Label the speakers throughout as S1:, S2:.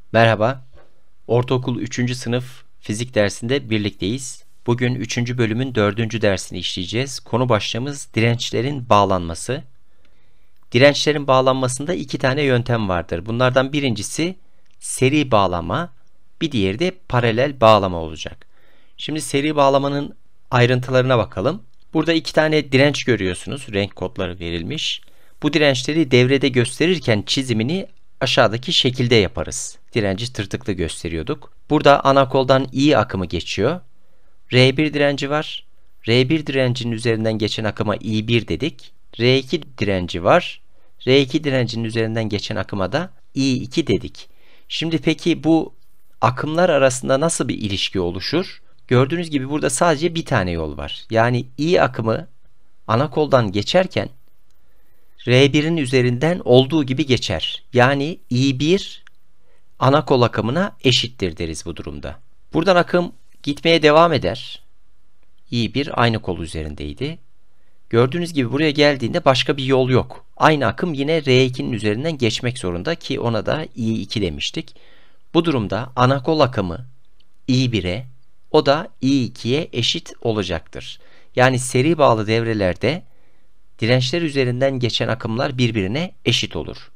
S1: Merhaba, ortaokul 3. sınıf fizik dersinde birlikteyiz. Bugün 3. bölümün 4. dersini işleyeceğiz. Konu başlığımız dirençlerin bağlanması. Dirençlerin bağlanmasında iki tane yöntem vardır. Bunlardan birincisi seri bağlama, bir diğeri de paralel bağlama olacak. Şimdi seri bağlamanın ayrıntılarına bakalım. Burada iki tane direnç görüyorsunuz, renk kodları verilmiş. Bu dirençleri devrede gösterirken çizimini aşağıdaki şekilde yaparız. Direnci tırtıklı gösteriyorduk. Burada ana koldan I akımı geçiyor. R1 direnci var. R1 direncinin üzerinden geçen akıma I1 dedik. R2 direnci var. R2 direncinin üzerinden geçen akıma da I2 dedik. Şimdi peki bu akımlar arasında nasıl bir ilişki oluşur? Gördüğünüz gibi burada sadece bir tane yol var. Yani I akımı ana koldan geçerken R1'in üzerinden olduğu gibi geçer. Yani I1 ana kol akımına eşittir deriz bu durumda. Buradan akım gitmeye devam eder. I1 aynı kol üzerindeydi. Gördüğünüz gibi buraya geldiğinde başka bir yol yok. Aynı akım yine R2'nin üzerinden geçmek zorunda ki ona da I2 demiştik. Bu durumda ana kol akımı I1'e, o da I2'ye eşit olacaktır. Yani seri bağlı devrelerde dirençler üzerinden geçen akımlar birbirine eşit olur.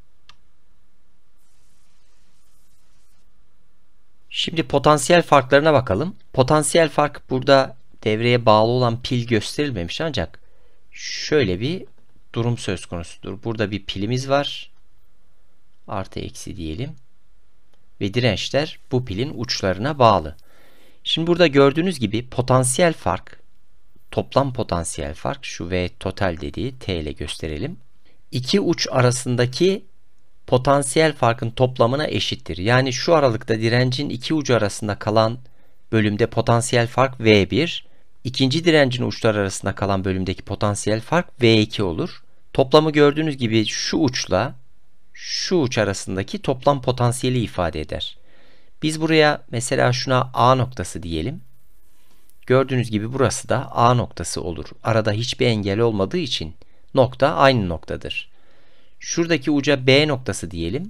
S1: Şimdi potansiyel farklarına bakalım. Potansiyel fark burada devreye bağlı olan pil gösterilmemiş ancak şöyle bir durum söz konusudur. Burada bir pilimiz var. Artı eksi diyelim. Ve dirençler bu pilin uçlarına bağlı. Şimdi burada gördüğünüz gibi potansiyel fark, toplam potansiyel fark, şu V total dediği T ile gösterelim. İki uç arasındaki potansiyel farkın toplamına eşittir. Yani şu aralıkta direncin iki ucu arasında kalan bölümde potansiyel fark V1, ikinci direncin uçları arasında kalan bölümdeki potansiyel fark V2 olur. Toplamı gördüğünüz gibi şu uçla şu uç arasındaki toplam potansiyeli ifade eder. Biz buraya mesela şuna A noktası diyelim. Gördüğünüz gibi burası da A noktası olur. Arada hiçbir engel olmadığı için nokta aynı noktadır. Şuradaki uca B noktası diyelim.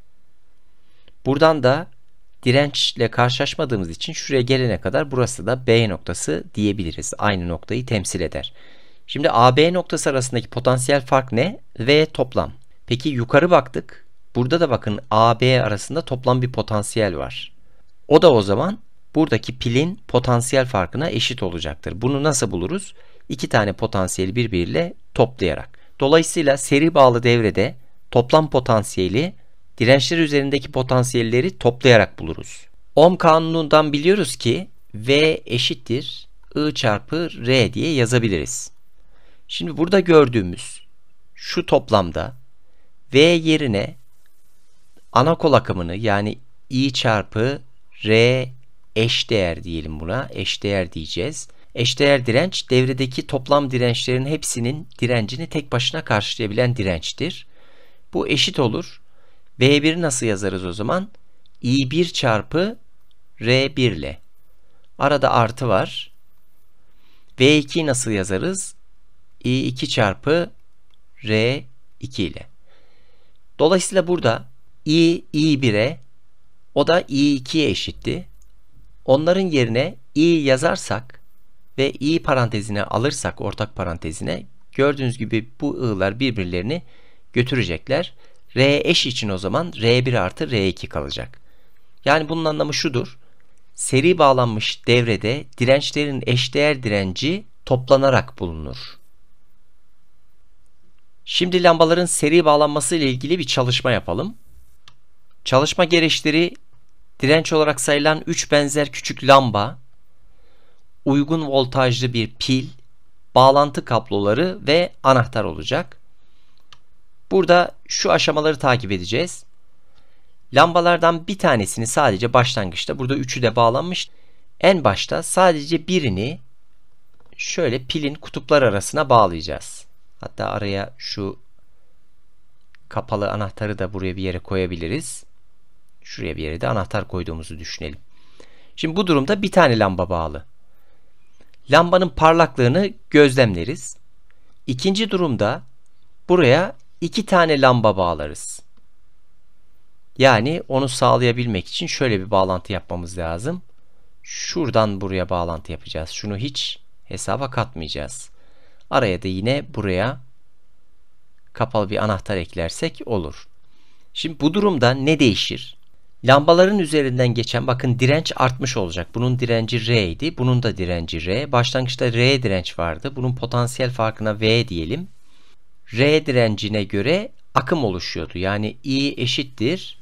S1: Buradan da dirençle karşılaşmadığımız için şuraya gelene kadar burası da B noktası diyebiliriz. Aynı noktayı temsil eder. Şimdi AB noktası arasındaki potansiyel fark ne? V toplam. Peki yukarı baktık. Burada da bakın AB arasında toplam bir potansiyel var. O da o zaman buradaki pilin potansiyel farkına eşit olacaktır. Bunu nasıl buluruz? İki tane potansiyeli birbiriyle toplayarak. Dolayısıyla seri bağlı devrede toplam potansiyeli dirençler üzerindeki potansiyelleri toplayarak buluruz. Ohm kanunundan biliyoruz ki V eşittir I çarpı R diye yazabiliriz. Şimdi burada gördüğümüz şu toplamda V yerine ana kol akımını yani I çarpı R eşdeğer diyelim buna. Eşdeğer diyeceğiz. Eşdeğer direnç devredeki toplam dirençlerin hepsinin direncini tek başına karşılayabilen dirençtir. Bu eşit olur. V1'i nasıl yazarız o zaman? I1 çarpı R1 ile. Arada artı var. V2'yi nasıl yazarız? I2 çarpı R2 ile. Dolayısıyla burada I1'e, o da I2'ye eşitti. Onların yerine I yazarsak ve I parantezine alırsak ortak parantezine gördüğünüz gibi bu I'lar birbirlerini götürecekler. R eş için o zaman R1 artı R2 kalacak. Yani bunun anlamı şudur. Seri bağlanmış devrede dirençlerin eşdeğer direnci toplanarak bulunur. Şimdi lambaların seri bağlanması ile ilgili bir çalışma yapalım. Çalışma gereçleri direnç olarak sayılan 3 benzer küçük lamba, uygun voltajlı bir pil, bağlantı kabloları ve anahtar olacak. Burada şu aşamaları takip edeceğiz. Lambalardan bir tanesini sadece başlangıçta, burada üçü de bağlanmış. En başta sadece birini şöyle pilin kutuplar arasına bağlayacağız. Hatta araya şu kapalı anahtarı da buraya bir yere koyabiliriz. Şuraya bir yere de anahtar koyduğumuzu düşünelim. Şimdi bu durumda bir tane lamba bağlı. Lambanın parlaklığını gözlemleriz. İkinci durumda buraya iki tane lamba bağlarız. Yani onu sağlayabilmek için şöyle bir bağlantı yapmamız lazım. Şuradan buraya bağlantı yapacağız. Şunu hiç hesaba katmayacağız. Araya da yine buraya kapalı bir anahtar eklersek olur. Şimdi bu durumda ne değişir? Lambaların üzerinden geçen, bakın, direnç artmış olacak. Bunun direnci R idi. Bunun da direnci R. Başlangıçta R direnç vardı. Bunun potansiyel farkına V diyelim. R direncine göre akım oluşuyordu. Yani I eşittir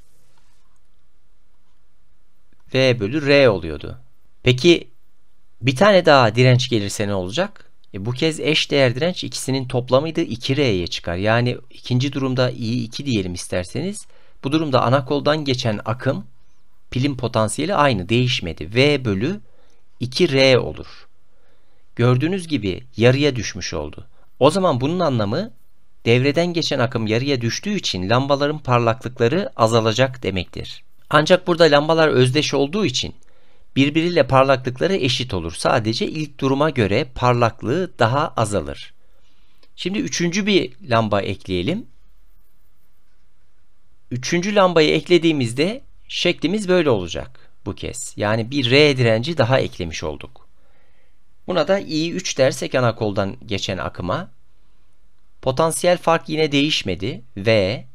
S1: V bölü R oluyordu. Peki bir tane daha direnç gelirse ne olacak? Bu kez eşdeğer direnç ikisinin toplamıydı. 2R'ye çıkar. Yani ikinci durumda I2 diyelim isterseniz. Bu durumda ana koldan geçen akım, pilin potansiyeli aynı, değişmedi. V bölü 2R olur. Gördüğünüz gibi yarıya düşmüş oldu. O zaman bunun anlamı, devreden geçen akım yarıya düştüğü için lambaların parlaklıkları azalacak demektir. Ancak burada lambalar özdeş olduğu için birbiriyle parlaklıkları eşit olur. Sadece ilk duruma göre parlaklığı daha azalır. Şimdi üçüncü bir lamba ekleyelim. Üçüncü lambayı eklediğimizde şeklimiz böyle olacak bu kez. Yani bir R direnci daha eklemiş olduk. Buna da I3 dersek ana koldan geçen akıma. Potansiyel fark yine değişmedi. V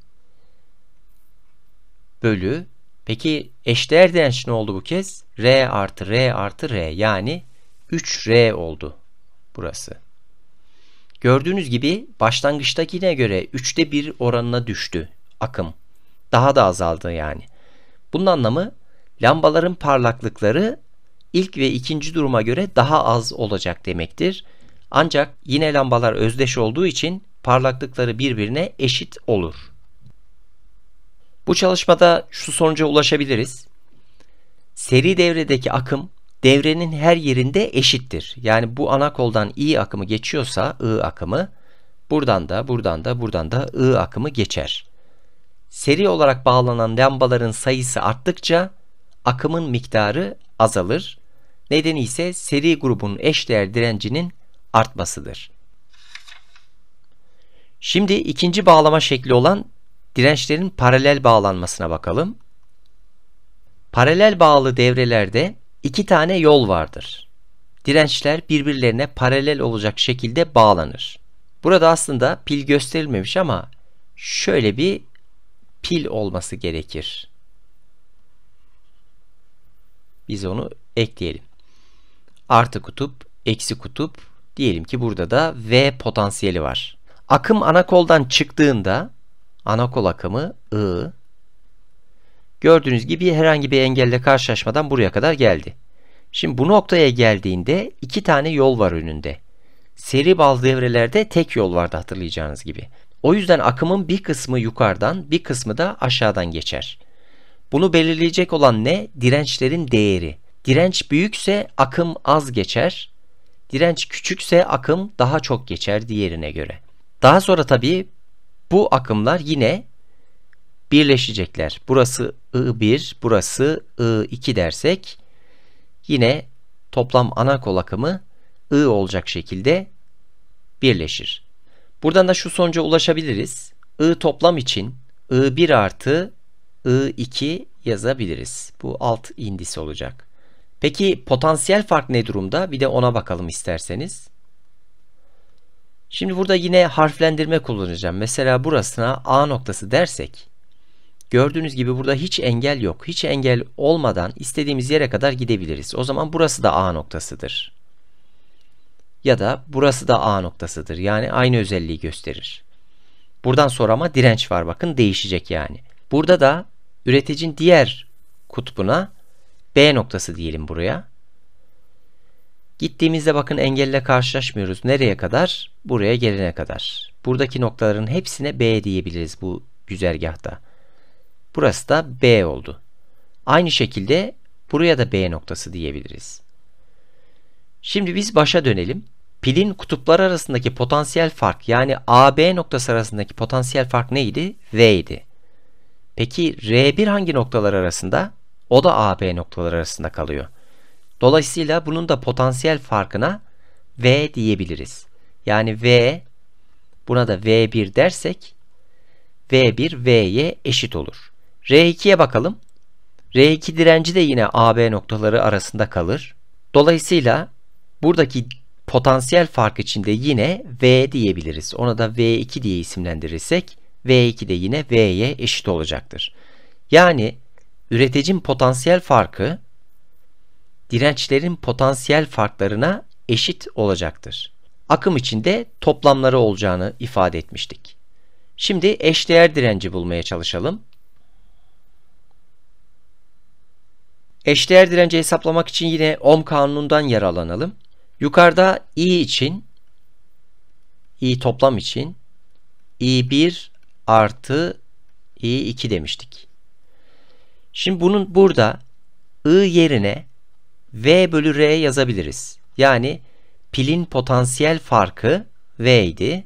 S1: bölü. Peki eşdeğer direnç ne oldu bu kez? R artı R artı R. Yani 3R oldu burası. Gördüğünüz gibi başlangıçtakine göre 3'te 1 oranına düştü akım. Daha da azaldı yani. Bunun anlamı, lambaların parlaklıkları ilk ve ikinci duruma göre daha az olacak demektir. Ancak yine lambalar özdeş olduğu için parlaklıkları birbirine eşit olur. Bu çalışmada şu sonuca ulaşabiliriz. Seri devredeki akım devrenin her yerinde eşittir. Yani bu ana koldan I akımı geçiyorsa I akımı, buradan da I akımı geçer. Seri olarak bağlanan lambaların sayısı arttıkça akımın miktarı azalır. Nedeni ise seri grubun eşdeğer direncinin artmasıdır. Şimdi ikinci bağlama şekli olan dirençlerin paralel bağlanmasına bakalım. Paralel bağlı devrelerde iki tane yol vardır. Dirençler birbirlerine paralel olacak şekilde bağlanır. Burada aslında pil gösterilmemiş ama şöyle bir pil olması gerekir. Biz onu ekleyelim. Artı kutup, eksi kutup. Diyelim ki burada da V potansiyeli var. Akım ana koldan çıktığında, ana kol akımı I, gördüğünüz gibi herhangi bir engelle karşılaşmadan buraya kadar geldi. Şimdi bu noktaya geldiğinde iki tane yol var önünde. Seri bağlı devrelerde tek yol vardı hatırlayacağınız gibi. O yüzden akımın bir kısmı yukarıdan, bir kısmı da aşağıdan geçer. Bunu belirleyecek olan ne? Dirençlerin değeri. Direnç büyükse akım az geçer. Direnç küçükse akım daha çok geçer diğerine göre. Daha sonra tabii bu akımlar yine birleşecekler. Burası I1, burası I2 dersek yine toplam ana kol akımı I olacak şekilde birleşir. Buradan da şu sonuca ulaşabiliriz. I toplam için I1 artı I2 yazabiliriz. Bu alt indisi olacak. Peki potansiyel fark ne durumda? Bir de ona bakalım isterseniz. Şimdi burada yine harflendirme kullanacağım. Mesela burasına A noktası dersek, gördüğünüz gibi burada hiç engel yok. Hiç engel olmadan istediğimiz yere kadar gidebiliriz. O zaman burası da A noktasıdır. Ya da burası da A noktasıdır. Yani aynı özelliği gösterir. Buradan sonra ama direnç var. Bakın değişecek yani. Burada da üreticinin diğer kutbuna B noktası diyelim buraya. Gittiğimizde bakın engelle karşılaşmıyoruz. Nereye kadar? Buraya gelene kadar. Buradaki noktaların hepsine B diyebiliriz bu güzergahta. Burası da B oldu. Aynı şekilde buraya da B noktası diyebiliriz. Şimdi biz başa dönelim. Pilin kutuplar arasındaki potansiyel fark, yani AB noktası arasındaki potansiyel fark neydi? V idi. Peki R1 hangi noktalar arasında? O da AB noktalar arasında kalıyor. Dolayısıyla bunun da potansiyel farkına V diyebiliriz. Yani V, buna da V1 dersek V1 V'ye eşit olur. R2'ye bakalım. R2 direnci de yine AB noktaları arasında kalır. Dolayısıyla buradaki potansiyel fark içinde yine V diyebiliriz. Ona da V2 diye isimlendirirsek V2 de yine V'ye eşit olacaktır. Yani üreticinin potansiyel farkı dirençlerin potansiyel farklarına eşit olacaktır. Akım içinde toplamları olacağını ifade etmiştik. Şimdi eşdeğer direnci bulmaya çalışalım. Eşdeğer direnci hesaplamak için yine Ohm kanunundan yararlanalım. Yukarıda I toplam için I1 artı I2 demiştik. Şimdi bunun burada I yerine V bölü R yazabiliriz. Yani pilin potansiyel farkı V idi.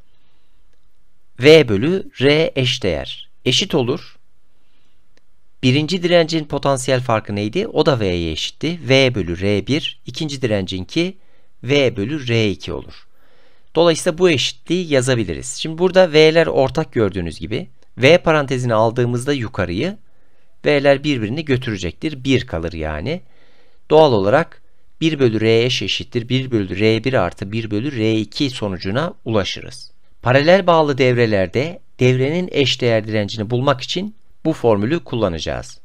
S1: V bölü R eşdeğer. Eşit olur. Birinci direncin potansiyel farkı neydi? O da V'ye eşitti. V bölü R1. İkinci direncinki V bölü R2 olur. Dolayısıyla bu eşitliği yazabiliriz. Şimdi burada V'ler ortak gördüğünüz gibi. V parantezini aldığımızda yukarıyı V'ler birbirini götürecektir. 1 kalır yani. Doğal olarak 1 bölü R eşittir 1 bölü R1 artı 1 bölü R2 sonucuna ulaşırız. Paralel bağlı devrelerde devrenin eşdeğer direncini bulmak için bu formülü kullanacağız.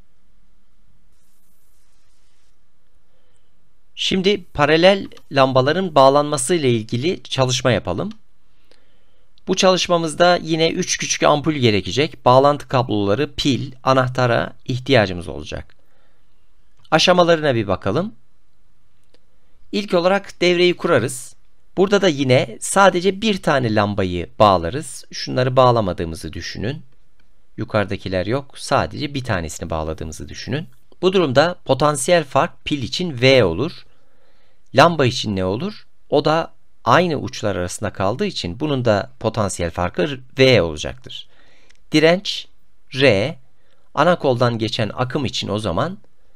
S1: Şimdi paralel lambaların bağlanması ile ilgili çalışma yapalım. Bu çalışmamızda yine 3 küçük ampul gerekecek. Bağlantı kabloları, pil, anahtara ihtiyacımız olacak. Aşamalarına bir bakalım. İlk olarak devreyi kurarız. Burada da yine sadece bir tane lambayı bağlarız. Şunları bağlamadığımızı düşünün. Yukarıdakiler yok. Sadece bir tanesini bağladığımızı düşünün. Bu durumda potansiyel fark pil için V olur. Lamba için ne olur? O da aynı uçlar arasında kaldığı için bunun da potansiyel farkı V olacaktır. Direnç R. Ana koldan geçen akım için o zaman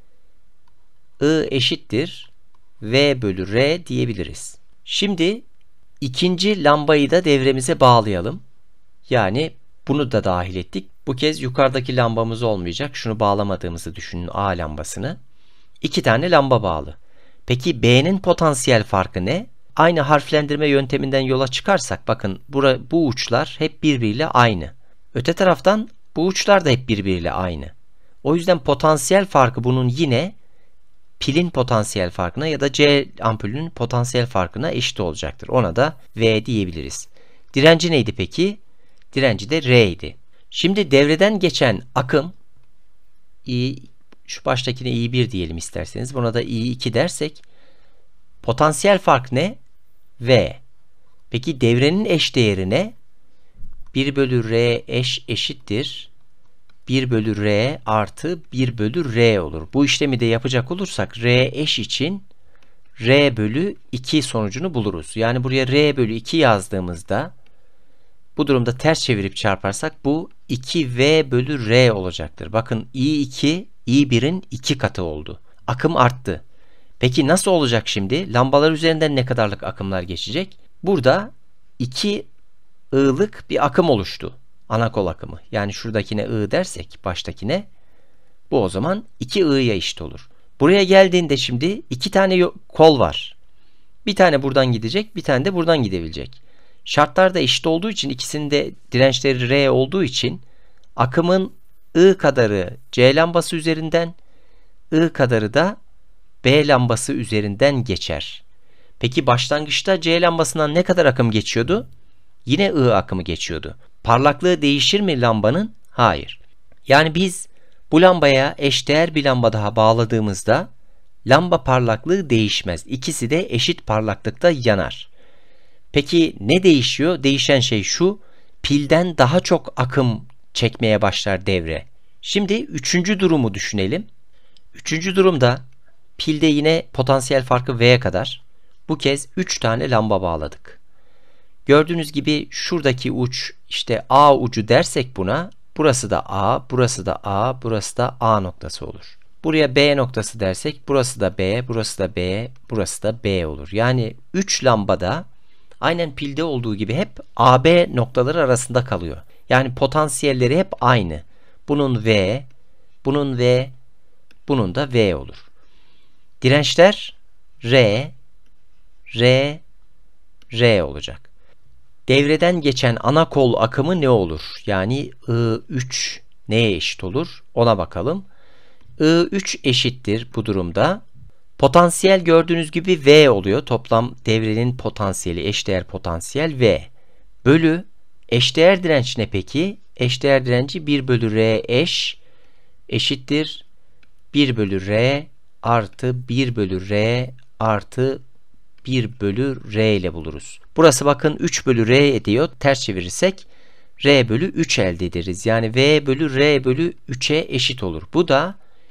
S1: I eşittir V bölü R diyebiliriz. Şimdi ikinci lambayı da devremize bağlayalım. Yani bunu da dahil ettik. Bu kez yukarıdaki lambamız olmayacak. Şunu bağlamadığımızı düşünün, A lambasını. 2 tane lamba bağlı. Peki B'nin potansiyel farkı ne? Aynı harflendirme yönteminden yola çıkarsak bakın bu uçlar hep birbiriyle aynı. Öte taraftan bu uçlar da hep birbiriyle aynı. O yüzden potansiyel farkı bunun yine pilin potansiyel farkına ya da C ampulünün potansiyel farkına eşit olacaktır. Ona da V diyebiliriz. Direnci neydi peki? Direnci de R idi. Şimdi devreden geçen akım şu baştakine I1 diyelim isterseniz. Buna da I2 dersek potansiyel fark ne? V. Peki devrenin eşdeğerine 1 bölü R eşittir 1 bölü R artı 1 bölü R olur. Bu işlemi de yapacak olursak R eş için R bölü 2 sonucunu buluruz. Yani buraya R bölü 2 yazdığımızda bu durumda ters çevirip çarparsak bu 2V bölü R olacaktır. Bakın I2, I1'in 2 katı oldu. Akım arttı. Peki nasıl olacak şimdi? Lambalar üzerinden ne kadarlık akımlar geçecek? Burada 2 I'lık bir akım oluştu. Ana kol akımı. Yani şuradakine I dersek baştakine bu o zaman 2 I'ya eşit olur. Buraya geldiğinde şimdi 2 tane kol var. Bir tane buradan gidecek, bir tane de buradan gidebilecek. Şartlar da eşit olduğu için ikisinin de dirençleri R olduğu için akımın I kadarı C lambası üzerinden, I kadarı da B lambası üzerinden geçer. Peki başlangıçta C lambasından ne kadar akım geçiyordu? Yine I akımı geçiyordu. Parlaklığı değişir mi lambanın? Hayır. Yani biz bu lambaya eşdeğer bir lamba daha bağladığımızda lamba parlaklığı değişmez. İkisi de eşit parlaklıkta yanar. Peki ne değişiyor? Değişen şey şu: pilden daha çok akım çekmeye başlar devre. Şimdi üçüncü durumu düşünelim. Üçüncü durumda pilde yine potansiyel farkı V'ye kadar. Bu kez 3 tane lamba bağladık. Gördüğünüz gibi şuradaki uç işte A ucu dersek buna, burası da A, burası da A, burası da A noktası olur. Buraya B noktası dersek burası da B, burası da B, burası da B olur. Yani 3 lambada aynen pilde olduğu gibi hep AB noktaları arasında kalıyor. Yani potansiyelleri hep aynı. bunun V, bunun V, bunun da V olur. Dirençler R, R, R olacak. Devreden geçen ana kol akımı ne olur? Yani I3 neye eşit olur? Ona bakalım. I3 eşittir bu durumda. Potansiyel gördüğünüz gibi V oluyor. Toplam devrenin potansiyeli, eşdeğer potansiyel V. Bölü eşdeğer direnç ne peki? Eşdeğer direnci 1 bölü R eşittir 1 bölü R artı 1 bölü R artı 1 bölü R ile buluruz. Burası bakın 3 bölü R ediyor. Ters çevirirsek R bölü 3 elde ederiz. Yani V bölü R bölü 3'e eşit olur. Bu da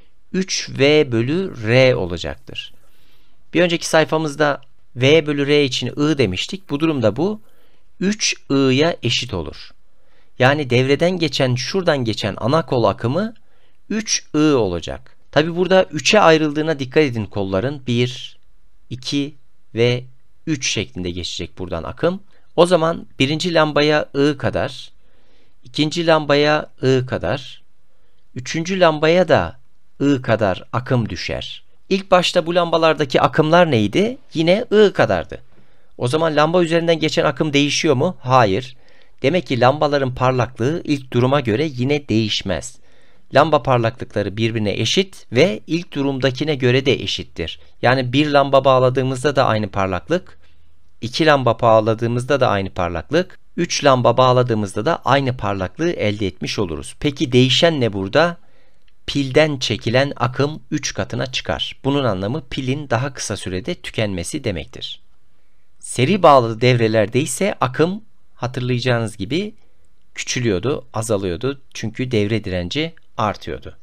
S1: 3V bölü R olacaktır. Bir önceki sayfamızda V bölü R için I demiştik. Bu durumda bu 3I'ya eşit olur. Yani devreden geçen, şuradan geçen ana kol akımı 3I olacak. Tabi burada 3'e ayrıldığına dikkat edin kolların. 1, 2 ve 3 şeklinde geçecek buradan akım. O zaman birinci lambaya I kadar, ikinci lambaya I kadar, üçüncü lambaya da I kadar akım düşer. İlk başta bu lambalardaki akımlar neydi? Yine I kadardı. O zaman lamba üzerinden geçen akım değişiyor mu? Hayır. Demek ki lambaların parlaklığı ilk duruma göre yine değişmez. Lamba parlaklıkları birbirine eşit ve ilk durumdakine göre de eşittir. Yani bir lamba bağladığımızda da aynı parlaklık, 2 lamba bağladığımızda da aynı parlaklık, 3 lamba bağladığımızda da aynı parlaklığı elde etmiş oluruz. Peki değişen ne burada? Pilden çekilen akım 3 katına çıkar. Bunun anlamı pilin daha kısa sürede tükenmesi demektir. Seri bağlı devrelerde ise akım hatırlayacağınız gibi küçülüyordu, azalıyordu. Çünkü devre direnci artıyordu.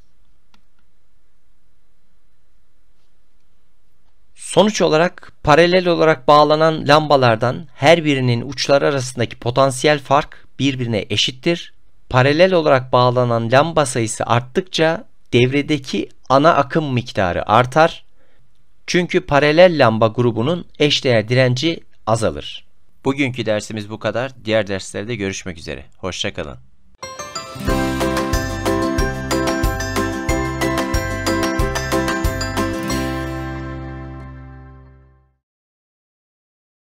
S1: Sonuç olarak paralel olarak bağlanan lambalardan her birinin uçları arasındaki potansiyel fark birbirine eşittir. Paralel olarak bağlanan lamba sayısı arttıkça devredeki ana akım miktarı artar. Çünkü paralel lamba grubunun eşdeğer direnci azalır. Bugünkü dersimiz bu kadar. Diğer derslerde görüşmek üzere. Hoşça kalın.